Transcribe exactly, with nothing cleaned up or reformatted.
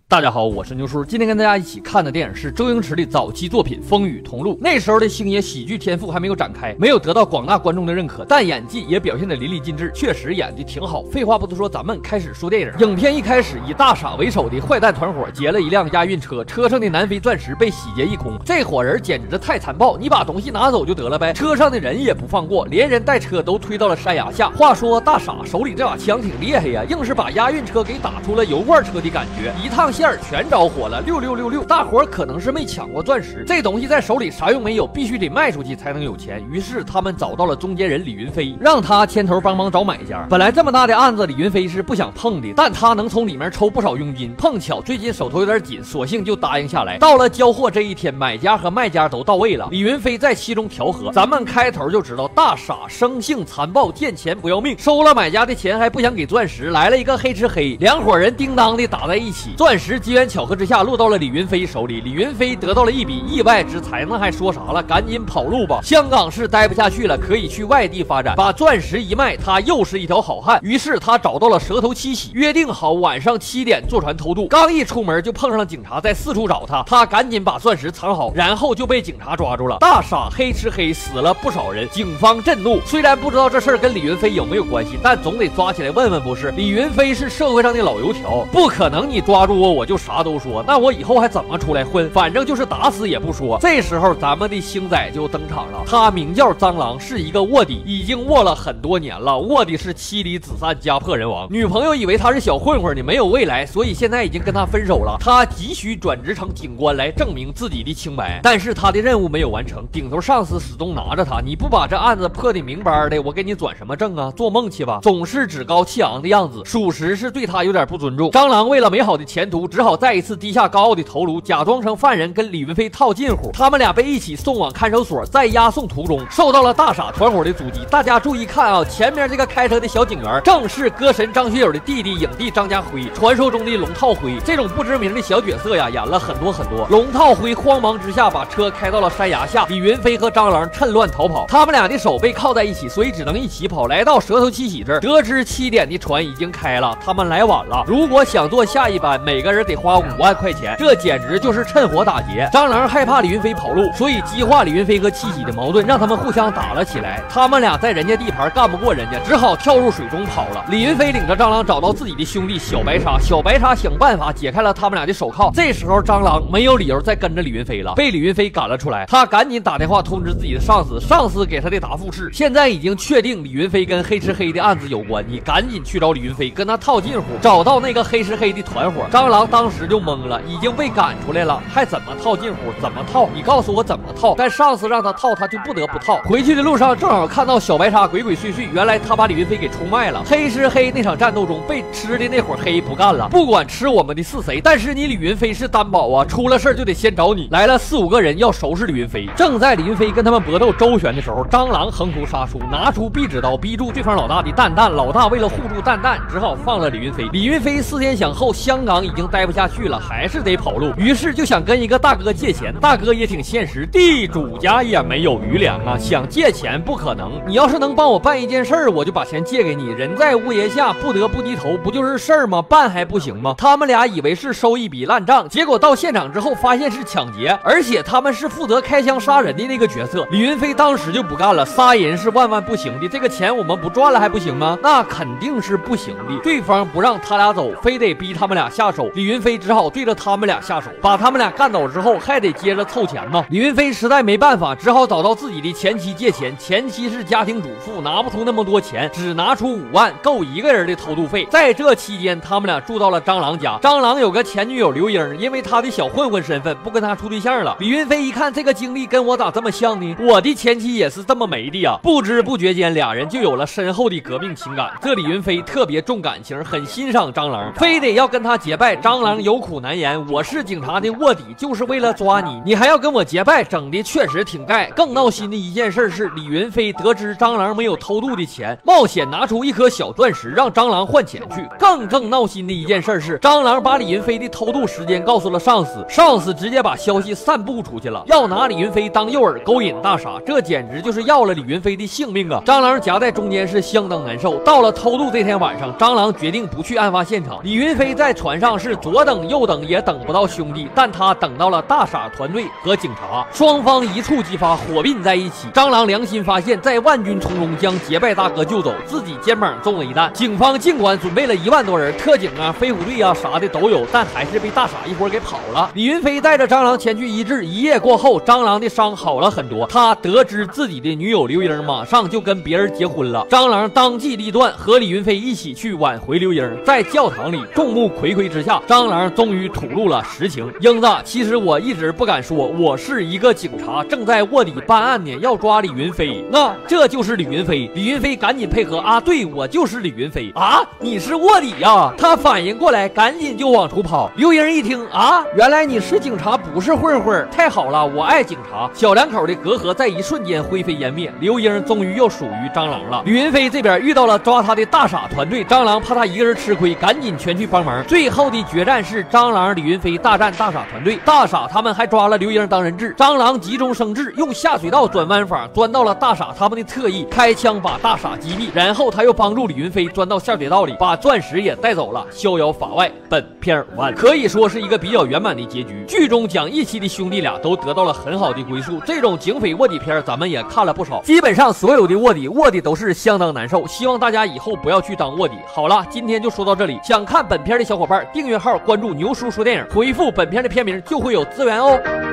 大家好，我是牛叔，今天跟大家一起看的电影是周星驰的早期作品《风雨同路》。那时候的星爷喜剧天赋还没有展开，没有得到广大观众的认可，但演技也表现得淋漓尽致，确实演得挺好。废话不多说，咱们开始说电影。影片一开始以大傻为首的坏蛋团伙劫了一辆押运车，车上的南非钻石被洗劫一空，这伙人简直太残暴，你把东西拿走就得了呗，车上的人也不放过，连人带车都推到了山崖下。话说大傻手里这把枪挺厉害呀，硬是把押运车给打出了油罐车的感觉，一趟线全着火了，六六六六！大伙儿可能是没抢过钻石，这东西在手里啥用没有，必须得卖出去才能有钱。于是他们找到了中间人李云飞，让他牵头帮忙找买家。本来这么大的案子，李云飞是不想碰的，但他能从里面抽不少佣金，碰巧最近手头有点紧，索性就答应下来。到了交货这一天，买家和卖家都到位了，李云飞在其中调和。咱们开头就知道大傻生性残暴，见钱不要命，收了买家的钱还不想给钻石，来了一个黑吃黑，两伙人叮当的打在一起，钻石机缘巧合之下落到了李云飞手里，李云飞得到了一笔意外之财，那还说啥了？赶紧跑路吧！香港市待不下去了，可以去外地发展。把钻石一卖，他又是一条好汉。于是他找到了蛇头七喜，约定好晚上七点坐船偷渡。刚一出门就碰上了警察在四处找他，他赶紧把钻石藏好，然后就被警察抓住了。大傻黑吃黑，死了不少人，警方震怒。虽然不知道这事儿跟李云飞有没有关系，但总得抓起来问问不是？李云飞是社会上的老油条，不可能你抓住我我就啥都说，那我以后还怎么出来混？反正就是打死也不说。这时候咱们的星仔就登场了，他名叫蟑螂，是一个卧底，已经卧了很多年了，卧底是妻离子散，家破人亡。女朋友以为他是小混混呢，没有未来，所以现在已经跟他分手了。他急需转职成警官来证明自己的清白，但是他的任务没有完成，顶头上司始终拿着他，你不把这案子破得明白的，我给你转什么证啊？做梦去吧！总是趾高气昂的样子，属实是对他有点不尊重。蟑螂为了美好的前途，只好再一次低下高傲的头颅，假装成犯人跟李云飞套近乎。他们俩被一起送往看守所，在押送途中受到了大傻团伙的阻击。大家注意看啊，前面这个开车的小警员正是歌神张学友的弟弟影帝张家辉，传说中的龙套辉。这种不知名的小角色呀，演了很多很多。龙套辉慌忙之下把车开到了山崖下，李云飞和蟑螂趁乱逃跑，他们俩的手被铐在一起，所以只能一起跑。来到蛇头七喜这儿，得知七点的船已经开了，他们来晚了，如果想坐下一班，每个人得花五万块钱，这简直就是趁火打劫。蟑螂害怕李云飞跑路，所以激化李云飞和七喜的矛盾，让他们互相打了起来。他们俩在人家地盘干不过人家，只好跳入水中跑了。李云飞领着蟑螂找到自己的兄弟小白鲨，小白鲨想办法解开了他们俩的手铐。这时候蟑螂没有理由再跟着李云飞了，被李云飞赶了出来。他赶紧打电话通知自己的上司，上司给他的答复是：现在已经确定李云飞跟黑吃黑的案子有关，你赶紧去找李云飞，跟他套近乎，找到那个黑吃黑的团伙。蟑螂当时就懵了，已经被赶出来了，还怎么套近乎？怎么套？你告诉我怎么套？但上司让他套，他就不得不套。回去的路上正好看到小白鲨鬼鬼祟祟，原来他把李云飞给出卖了。黑吃黑那场战斗中被吃的那伙黑不干了，不管吃我们的是谁，但是你李云飞是担保啊，出了事就得先找你。来了四五个人要收拾李云飞，正在李云飞跟他们搏斗周旋的时候，蟑螂横出杀出，拿出壁纸刀逼住对方老大的蛋蛋。老大为了护住蛋蛋，只好放了李云飞。李云飞思前想后，香港已经待不下去了，还是得跑路，于是就想跟一个大哥借钱。大哥也挺现实，地主家也没有余粮啊，想借钱不可能。你要是能帮我办一件事儿，我就把钱借给你。人在屋檐下，不得不低头，不就是事儿吗？办还不行吗？他们俩以为是收一笔烂账，结果到现场之后发现是抢劫，而且他们是负责开枪杀人的那个角色。李云飞当时就不干了，杀人是万万不行的，这个钱我们不赚了还不行吗？那肯定是不行的，对方不让他俩走，非得逼他们俩下手。李云飞只好对着他们俩下手，把他们俩干倒之后还得接着凑钱嘛。李云飞实在没办法，只好找到自己的前妻借钱。前妻是家庭主妇，拿不出那么多钱，只拿出五万，够一个人的偷渡费。在这期间，他们俩住到了蟑螂家。蟑螂有个前女友刘英，因为他的小混混身份，不跟他处对象了。李云飞一看这个经历跟我咋这么像呢？我的前妻也是这么没的呀！不知不觉间，俩人就有了深厚的革命情感。这李云飞特别重感情，很欣赏蟑螂，非得要跟他结拜。蟑螂有苦难言，我是警察的卧底，就是为了抓你，你还要跟我结拜，整的确实挺盖。更闹心的一件事是，李云飞得知蟑螂没有偷渡的钱，冒险拿出一颗小钻石让蟑螂换钱去。更更闹心的一件事是，蟑螂把李云飞的偷渡时间告诉了上司，上司直接把消息散布出去了，要拿李云飞当诱饵勾引大傻，这简直就是要了李云飞的性命啊！蟑螂夹在中间是相当难受。到了偷渡这天晚上，蟑螂决定不去案发现场，李云飞在船上是左等右等也等不到兄弟，但他等到了大傻团队和警察，双方一触即发，火并在一起。蟑螂良心发现，在万军丛中将结拜大哥救走，自己肩膀中了一弹。警方尽管准备了一万多人，特警啊、飞虎队啊啥的都有，但还是被大傻一伙给跑了。李云飞带着蟑螂前去医治，一夜过后，蟑螂的伤好了很多。他得知自己的女友刘英马上就跟别人结婚了，蟑螂当机立断，和李云飞一起去挽回刘英。在教堂里众目睽睽之下，蟑螂终于吐露了实情：英子，其实我一直不敢说，我是一个警察，正在卧底办案呢，要抓李云飞。那这就是李云飞。李云飞赶紧配合啊，对，我就是李云飞啊，你是卧底呀！他反应过来，赶紧就往出跑。刘英一听啊，原来你是警察，不是混混，太好了，我爱警察。小两口的隔阂在一瞬间灰飞烟灭，刘英终于又属于蟑螂了。李云飞这边遇到了抓他的大傻团队，蟑螂怕他一个人吃亏，赶紧全去帮忙。最后的决战是蟑螂、李云飞大战大傻团队，大傻他们还抓了刘英当人质，蟑螂急中生智，用下水道转弯法钻到了大傻他们的侧翼，开枪把大傻击毙，然后他又帮助李云飞钻到下水道里，把钻石也带走了，逍遥法外。本片完，可以说是一个比较圆满的结局。剧中讲义气的兄弟俩都得到了很好的归宿，这种警匪卧底片咱们也看了不少，基本上所有的卧底卧底都是相当难受，希望大家以后不要去当卧底。好了，今天就说到这里，想看本片的小伙伴订阅号关注牛叔说电影，回复本片的片名就会有资源哦。